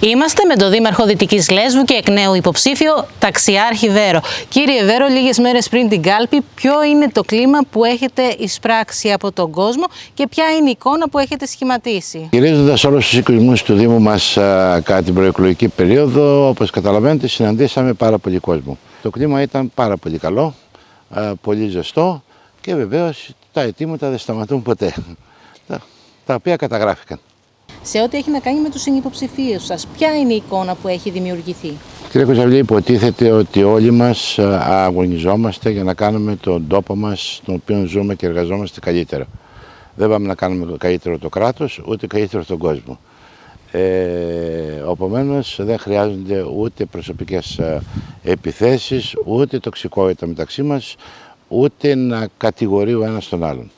Είμαστε με τον Δήμαρχο Δυτικής Λέσβου και εκ νέου υποψήφιο Ταξιάρχη Βέρο. Κύριε Βέρο, λίγες μέρες πριν την κάλπη, ποιο είναι το κλίμα που έχετε εισπράξει από τον κόσμο και ποια είναι η εικόνα που έχετε σχηματίσει? Γυρίζοντας όλους τους οικισμούς του Δήμου μας κατά την προεκλογική περίοδο, όπως καταλαβαίνετε, συναντήσαμε πάρα πολύ κόσμο. Το κλίμα ήταν πάρα πολύ καλό, πολύ ζεστό και βεβαίως τα αιτήματα δεν σταματούν ποτέ, τα οποία καταγράφηκαν. Σε ό,τι έχει να κάνει με τους συνυποψηφίους σας, ποια είναι η εικόνα που έχει δημιουργηθεί? Κύριε Κωνσταντινίδη, υποτίθεται ότι όλοι μας αγωνιζόμαστε για να κάνουμε τον τόπο μας, στον οποίο ζούμε και εργαζόμαστε καλύτερα. Δεν πάμε να κάνουμε καλύτερο το κράτος, ούτε καλύτερο τον κόσμο. Επομένως, δεν χρειάζονται ούτε προσωπικές επιθέσεις, ούτε τοξικότητα μεταξύ μας, ούτε να κατηγορεί ο ένας τον άλλον.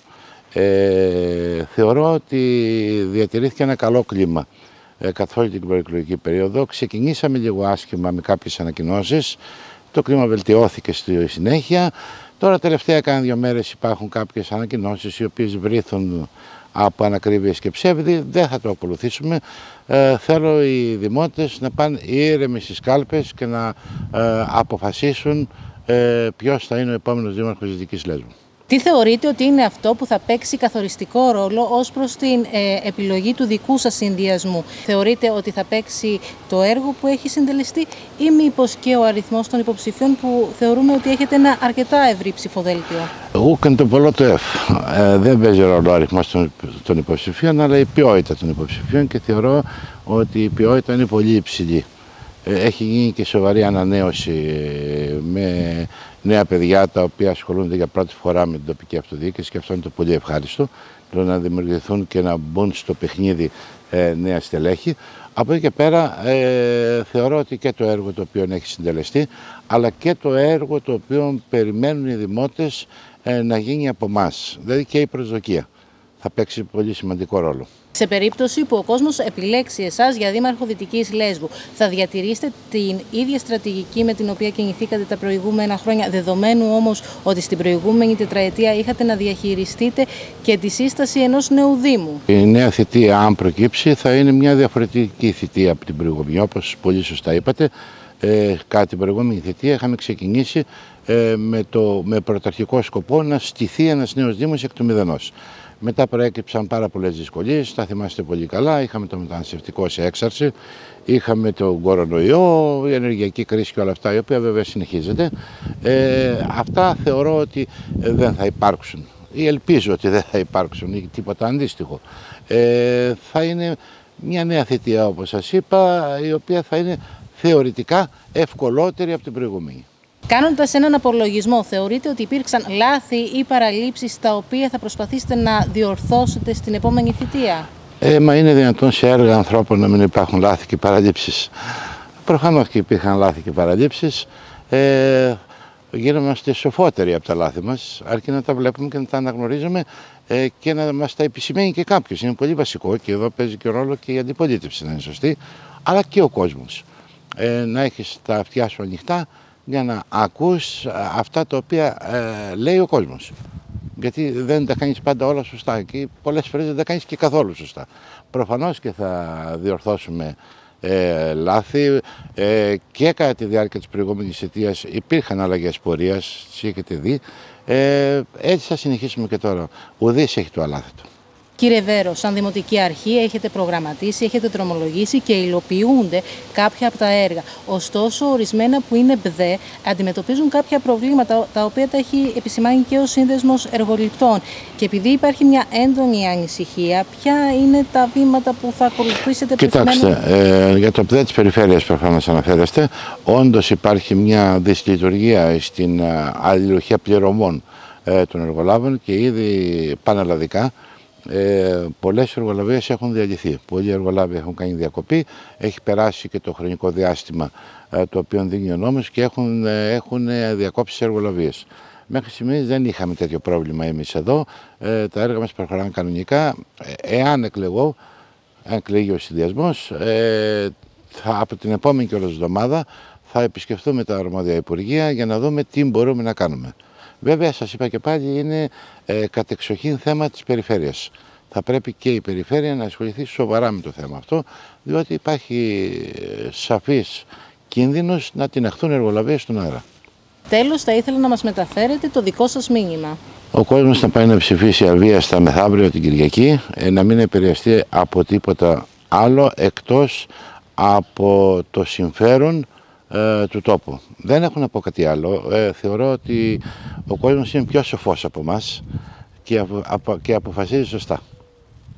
Θεωρώ ότι διατηρήθηκε ένα καλό κλίμα καθ' όλη την προεκλογική περίοδο. Ξεκινήσαμε λίγο άσχημα με κάποιες ανακοινώσεις, το κλίμα βελτιώθηκε στη συνέχεια. Τώρα τελευταία κάνα 2 μέρες υπάρχουν κάποιες ανακοινώσεις οι οποίες βρίθουν από ανακρίβειες και ψεύδι. Δεν θα το ακολουθήσουμε. Θέλω οι δημότες να πάνε ήρεμοι στις κάλπες και να αποφασίσουν ποιος θα είναι ο επόμενος δήμαρχος της Δυτικής Λέσβου. Τι θεωρείτε ότι είναι αυτό που θα παίξει καθοριστικό ρόλο ως προς την επιλογή του δικού σας συνδυασμού? Θεωρείτε ότι θα παίξει το έργο που έχει συντελεστεί ή μήπως και ο αριθμός των υποψηφίων που θεωρούμε ότι έχετε ένα αρκετά ευρύ ψηφοδέλτιο? Ούκεν το πολλό το δεν παίζει ρόλο ο αριθμός των υποψηφίων, αλλά η ποιότητα των υποψηφίων, και θεωρώ ότι η ποιότητα είναι πολύ υψηλή. Έχει γίνει και σοβαρή ανανέωση με νέα παιδιά τα οποία ασχολούνται για πρώτη φορά με την τοπική αυτοδιοίκηση, και αυτό είναι το πολύ ευχάριστο, να δημιουργηθούν και να μπουν στο παιχνίδι νέα στελέχη. Από εκεί και πέρα θεωρώ ότι και το έργο το οποίο έχει συντελεστεί, αλλά και το έργο το οποίο περιμένουν οι δημότες να γίνει από εμάς, δηλαδή και η προσδοκία θα παίξει πολύ σημαντικό ρόλο. Σε περίπτωση που ο κόσμος επιλέξει εσάς για Δήμαρχο Δυτικής Λέσβου, θα διατηρήσετε την ίδια στρατηγική με την οποία κινηθήκατε τα προηγούμενα χρόνια, δεδομένου όμως ότι στην προηγούμενη τετραετία είχατε να διαχειριστείτε και τη σύσταση ενός νέου Δήμου? Η νέα θητεία, αν προκύψει, θα είναι μια διαφορετική θητεία από την προηγούμενη. Όπως πολύ σωστά είπατε, κατά την προηγούμενη θητεία είχαμε ξεκινήσει με πρωταρχικό σκοπό να στηθεί ένας νέος Δήμος εκ του μηδενός. Μετά προέκυψαν πάρα πολλές δυσκολίες, τα θυμάστε πολύ καλά. Είχαμε το μεταναστευτικό σε έξαρση, είχαμε τον κορονοϊό, η ενεργειακή κρίση και όλα αυτά, η οποία βέβαια συνεχίζεται. Αυτά θεωρώ ότι δεν θα υπάρξουν, ή ελπίζω ότι δεν θα υπάρξουν, ή τίποτα αντίστοιχο. Θα είναι μια νέα θητεία, όπως σας είπα, η οποία θα είναι θεωρητικά ευκολότερη από την προηγούμενη. Κάνοντας έναν απολογισμό, θεωρείτε ότι υπήρξαν λάθη ή παραλήψεις τα οποία θα προσπαθήσετε να διορθώσετε στην επόμενη θητεία? Μα είναι δυνατόν σε έργα ανθρώπων να μην υπάρχουν λάθη και παραλήψεις? Προφανώς και υπήρχαν λάθη και παραλήψεις. Γίνομαστε σοφότεροι από τα λάθη μας, αρκεί να τα βλέπουμε και να τα αναγνωρίζουμε και να μας τα επισημαίνει και κάποιος. Είναι πολύ βασικό, και εδώ παίζει και ρόλο και η αντιπολίτευση να είναι σωστή, αλλά και ο κόσμος. Να έχεις τα αυτιά σου ανοιχτά για να ακούς αυτά τα οποία λέει ο κόσμος. Γιατί δεν τα κάνεις πάντα όλα σωστά και πολλές φορές δεν τα κάνεις και καθόλου σωστά. Προφανώς και θα διορθώσουμε λάθη και κατά τη διάρκεια της προηγούμενης θητείας υπήρχαν αλλαγές πορείας, τις έχετε δει. Έτσι θα συνεχίσουμε και τώρα. Ουδής έχει το αλάθητο. Κύριε Βέρο, σαν Δημοτική Αρχή έχετε προγραμματίσει, έχετε δρομολογήσει και υλοποιούνται κάποια από τα έργα. Ωστόσο, ορισμένα που είναι μπδε αντιμετωπίζουν κάποια προβλήματα τα οποία τα έχει επισημάνει και ο Σύνδεσμος Εργοληπτών. Και επειδή υπάρχει μια έντονη ανησυχία, ποια είναι τα βήματα που θα ακολουθήσετε? Κοιτάξτε, για το μπδε της περιφέρειας προφανώς αναφέρεστε. Όντως υπάρχει μια δυσλειτουργία στην αλληλουχία πληρωμών των εργολάβων και ήδη πανελλαδικά. Πολλές εργολαβίες έχουν διαλυθεί. Πολλοί εργολάβοι έχουν κάνει διακοπή. Έχει περάσει και το χρονικό διάστημα το οποίο δίνει ο νόμος και έχουν διακόψει τις εργολαβίες. Μέχρι στιγμής δεν είχαμε τέτοιο πρόβλημα εμείς εδώ. Τα έργα μας προχωράνε κανονικά. Εάν εκλεγώ, αν εκλεγεί ο συνδυασμός, από την επόμενη κιόλας εβδομάδα θα επισκεφθούμε τα αρμόδια υπουργεία για να δούμε τι μπορούμε να κάνουμε. Βέβαια, σας είπα και πάλι, είναι κατεξοχήν θέμα της περιφέρειας. θα πρέπει και η περιφέρεια να ασχοληθεί σοβαρά με το θέμα αυτό, διότι υπάρχει σαφής κίνδυνος να τιναχθούν εργολαβίες στον αέρα. Τέλος, θα ήθελα να μας μεταφέρετε το δικό σας μήνυμα. Ο κόσμος να πάει να ψηφίσει αβίαστα μεθαύριο την Κυριακή, να μην επηρεαστεί από τίποτα άλλο εκτός από το συμφέρον του τόπου. Δεν έχω να πω κάτι άλλο. Θεωρώ ότι ο κόσμος είναι πιο σοφός από εμάς και αποφασίζει σωστά.